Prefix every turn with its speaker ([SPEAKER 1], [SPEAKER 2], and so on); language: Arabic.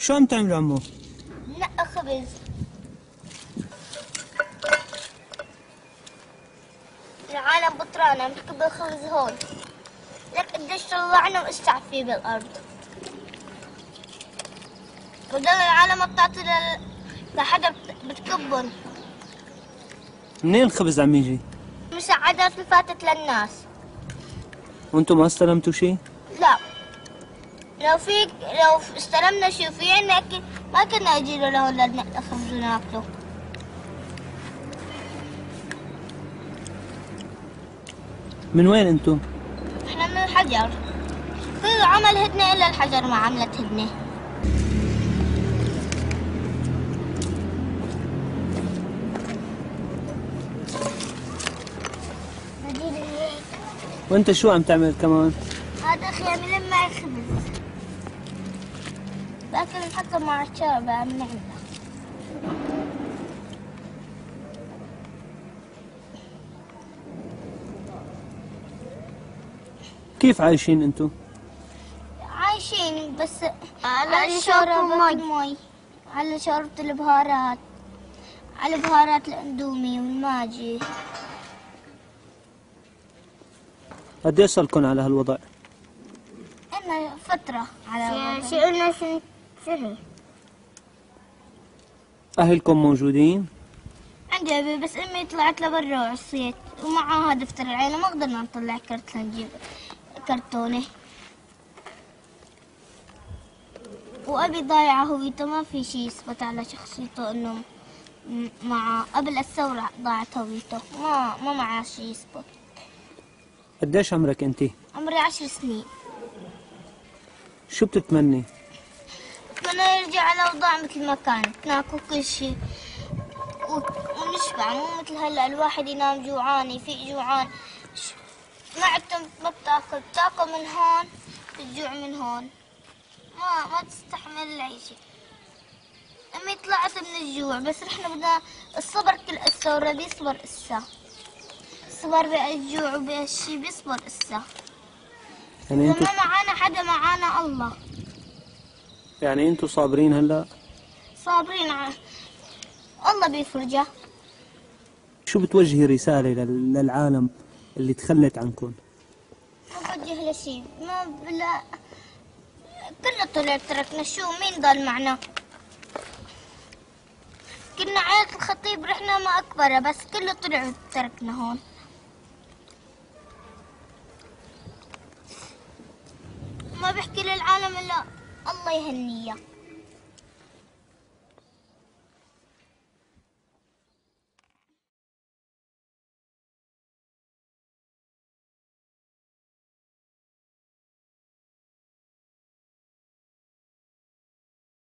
[SPEAKER 1] شو عم تعملوا عمو؟
[SPEAKER 2] نقى خبز. العالم بطرانة بتكب الخبز هون. لك قديش طلعنا واشتعب فيه بالأرض. بدل العالم ما بتعطي لحدا بتكبن.
[SPEAKER 1] منين الخبز عم يجي؟
[SPEAKER 2] مساعدات اللي فاتت للناس.
[SPEAKER 1] وانتم ما استلمتوا شيء؟
[SPEAKER 2] لا. لو استلمنا شيء في عنا اكيد ما كنا نجيله لهون لنقى خبز وناكله.
[SPEAKER 1] من وين انتم؟
[SPEAKER 2] احنا من الحجر. كل عمل هدنة الا الحجر ما عملت هدنة.
[SPEAKER 1] وانت شو عم تعمل كمان؟
[SPEAKER 2] هذا اخي عم يلم معي خبز. باكل حتى مع الشارع عم نعمله.
[SPEAKER 1] كيف عايشين انتم؟
[SPEAKER 2] عايشين بس على شوربة المي، على شوربة البهارات، على بهارات الاندومي والماجي.
[SPEAKER 1] قديش صار لكم على هالوضع؟
[SPEAKER 2] إلنا فترة على شيء قلنا سنة.
[SPEAKER 1] اهلكم موجودين؟
[SPEAKER 2] عندي أبي بس أمي طلعت لبرا وعصيت ومعها دفتر العيلة ما قدرنا نطلع كرت لنجيب كرتونة. وأبي ضايع هويته ما في شي يثبت على شخصيته إنه مع قبل الثورة ضاعت هويته ما معه شي يثبت.
[SPEAKER 1] قديش عمرك انت؟
[SPEAKER 2] عمري 10 سنين.
[SPEAKER 1] شو بتتمني؟
[SPEAKER 2] بتمنى يرجع على أوضاع مثل ما كانت، ناكل كل شي ونشبع، مو مثل هلا الواحد ينام جوعان يفيق جوعان. معدته ما بتاكل من هون بتجوع من هون. ما تستحمل العيشة. أمي طلعت من الجوع بس رحنا بدنا الصبر كل قصة والربي يصبر قصة. الصبر بالجوع وبهالشي بيصبر قصة.
[SPEAKER 1] يعني انتو
[SPEAKER 2] ما معانا حدا معانا الله.
[SPEAKER 1] يعني انتو صابرين هلا؟
[SPEAKER 2] صابرين الله بيفرجها.
[SPEAKER 1] شو بتوجهي رسالة للعالم اللي تخلت عنكم؟
[SPEAKER 2] ما بوجه لشي ما بلا كله طلع تركنا شو مين ضل معنا؟ كنا عيلة الخطيب رحنا ما أكبره بس كله طلع تركنا هون. ما بحكي للعالم إلا الله يهنيه.